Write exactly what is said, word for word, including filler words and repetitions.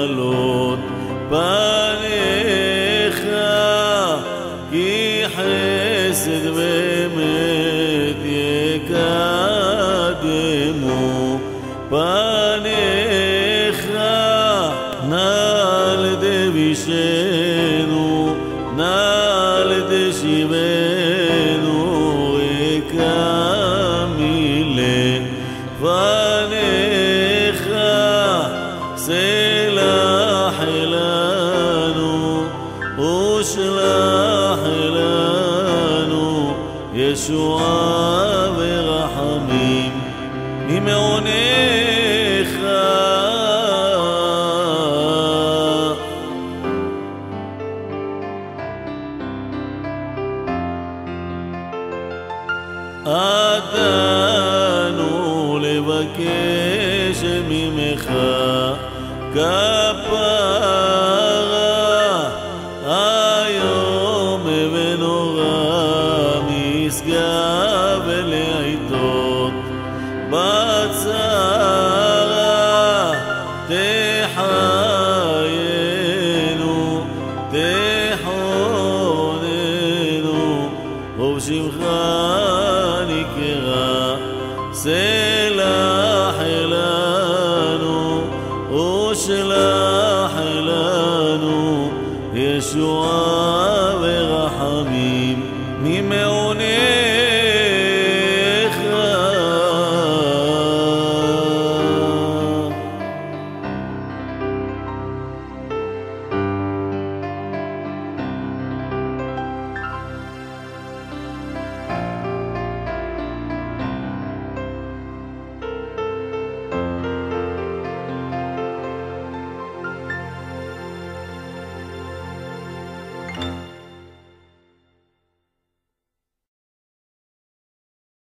למלות פניך, כי חסד ואמת יקדמו פניך. נא לדבישנו, נא לדשיבנו, ריקה מלפניך. סלח לנו ושלח לנו ישועה ורחמים ממעונך. עתנו לבקש ממך כפרה, היום ונורא משגב לעיתות בצרה. תחיינו תחוננו ובשמך נקרא. סלח לנו ושלח לנו ישועה ורחמים ממעונך.